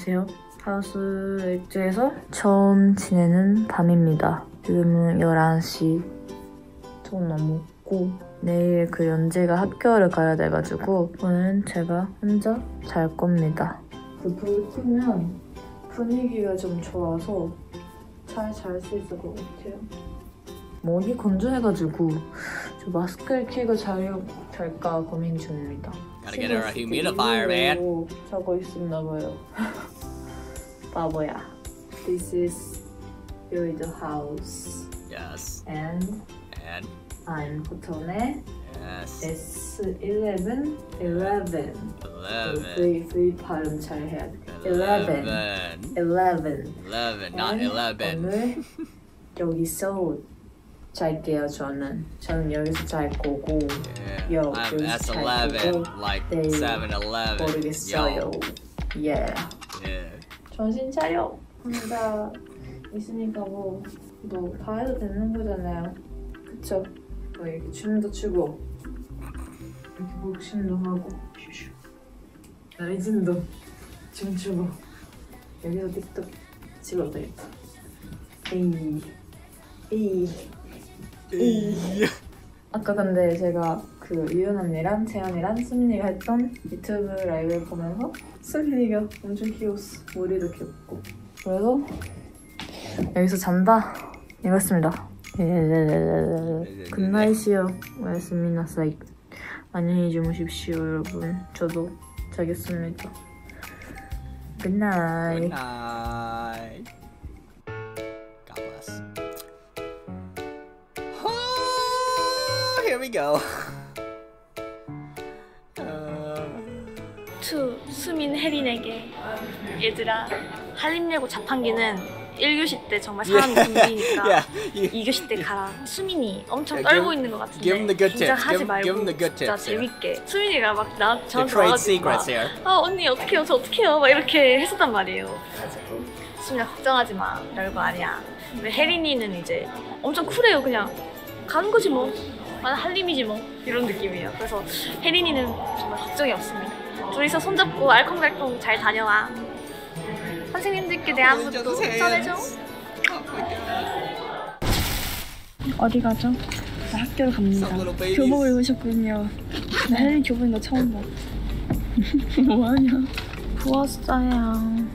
안녕하세요. 하우스웨이트에서 처음 지내는 밤입니다. 지금은 11시 좀 넘었고 내일 그 연재가 학교를 가야 돼가지고 오늘은 제가 혼자 잘 겁니다. 그 불 끄면 분위기가 좀 좋아서 잘 잘 수 있을 것 같아요. 목이 건조해가지고 저 마스크를 끼고 잘까 고민 중입니다. Gotta get her a humidifier, man. 자고 있었나봐요. 바보야. This is your house. Yes. And I'm Koton에. Yes. S11. 11. 11. V 발음 잘 해야 돼. 11. 11, not 11. 오늘 여기서 잘게요. 저는 여기서 잘 거고. Yeah. I'm S11, like 7-Eleven. 모르겠어요. Yeah. Yeah. 정신 차려. 혼자 있으니까 뭐 다 해도 되는 거잖아요. 그쵸? 뭐 이렇게 춤도 추고 이렇게 복싱도 하고 라이진도 춤추고 여기서 틱톡 찍어도 되겠다. 아까 근데 제가 그 유연 언니랑 재현이랑 수민이가 했던 유튜브 라이브를 보면서 수민이가 엄청 귀여웠어. 머리도 귀엽고. 그래서 여기서 잔다 이거였습니다. 굿나잇이요. 오야스미나사이. 안녕히 주무십시오 여러분. 저도 자겠습니다. 굿나잇. Good night. God bless. Oh, here we go. 투 수민 혜린에게 얘들아 한림예고 자판기는 1교시 때 정말 사람이 굶기니까 Yeah, 2교시 때 가라. 수민이 엄청 Yeah, 떨고 있는 것 give him the 같은데 good tips. 긴장하지 Give 말고 him the good 진짜 tips, yeah. 재밌게 수민이가 막 The 저한테 trade 와가지고 secrets here. 언니 어떡해요 저 어떡해요 막 이렇게 했었단 말이에요. 그래가지고 수민아 걱정하지 마 별거 아니야. 근데 혜린이는 이제 엄청 쿨해요. 그냥 가는 거지 뭐 나는 한림이지 뭐 이런 느낌이에요. 그래서 혜린이는 정말 걱정이 없습니다. 둘이서 손잡고 알콩달콩 잘 다녀와. 선생님들께 내 안부도 전해줘. 어디 가죠? 나 학교로 갑니다. 교복을 입으셨군요. 나 혜린 교복 입는 거 처음 봐. 뭐하냐? 부었어요.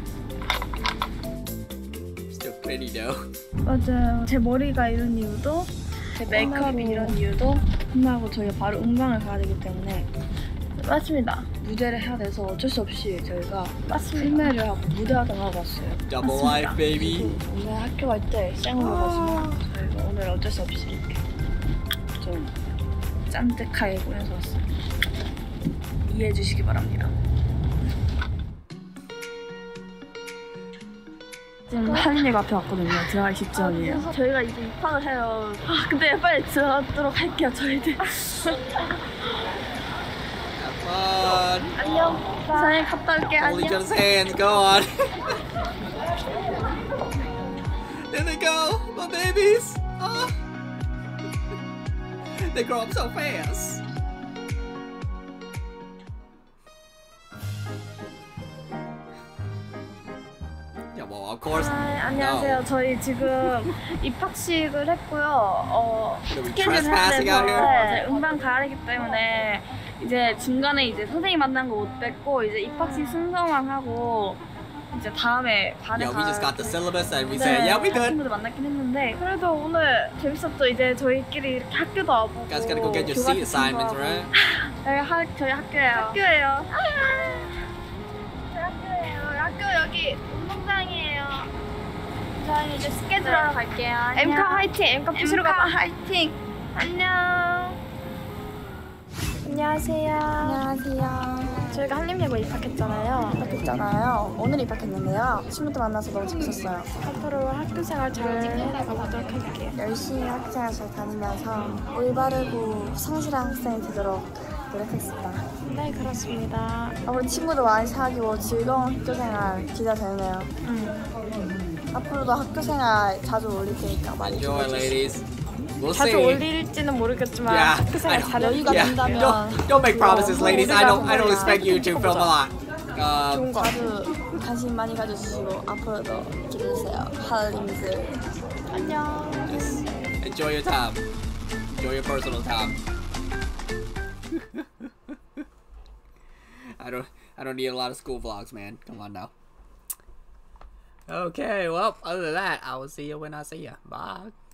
Still pretty though. 맞아요. 제 머리가 이런 이유도 제 메이크업이 이런 이유도 끝나고 저희가 바로 음방을 가야 되기 때문에 맞습니다. 무대를 해야 돼서 어쩔 수 없이 저희가 필메를 하고 무대 화장을 하고 왔어요. Double life, baby. 오늘 학교 갈 때 쌩으로 가지고 저희가 오늘 어쩔 수 없이 이렇게 좀 짠득하게 보내서 왔어요. 이해해 주시기 바랍니다. 지금 한림예고 앞에 왔거든요. 들어가기 직전이에요. 저희가 이제 입학을 해요. 근데 빨리 들어가도록 할게요. 저희들. 안녕. 사장님 갔다 올게. Hold each 안녕. other's hands. Go on. There they go, my babies. Oh. They grow up so fast. Yeah, well, of course. 안녕하세요. 저희 지금 입학식을 했고요. So we 스케줄 해야 trespassing out 돼서 here? 저희 음반 가야 되기 때문에 이제 중간에 이제 선생님 만난 거 못 뵙고 이제 입학식 순서만 하고 이제 다음에 반에 Yeah, we just got the syllabus and we 네, said, yeah, we good. 친구들 만났긴 했는데 그래도 오늘 재밌었죠. 이제 저희끼리 이렇게 학교도 와보고 Guys gotta go get your 교과 seat assignments, 같은 거 right? 하고. 저희 학교예요. 학교예요. 저희 학교예요. 학교 여기 운동장이에요. 저희 이제 스케줄 하러 갈게요. 엠카 화이팅! 엠카 부시러 가자. 화이팅! 안녕. 안녕하세요. 안녕하세요. 저희가 한림예고 입학했잖아요. 오늘 입학했는데요. 친구들 만나서 너무 재밌었어요. 앞으로 학교생활 잘 해나가보도록 할게요. 열심히 학교생활 잘 다니면서 올바르고 성실한 학생이 되도록 노력하겠습니다. 네, 그렇습니다. 앞으로 친구도 많이 사귀고 즐거운 학교생활 기대되네요. 앞으로도 학교생활 자주 올릴 테니까 많이 Enjoy, ladies. We'll 자주 see. 올릴지는 모르겠지만 Yeah, 학교생활 잘 여유가 Yeah, 된다면 don't make promises, ladies. I don't expect you to film a lot. 좋은 거 자주 관심 많이 가져주시고 앞으로도 기대해주세요. 할림들 안녕. Just enjoy your time. Enjoy your personal time. I don't need a lot of school vlogs, man. Come on now. Okay, well, other than that, I will see you when I see you. Bye.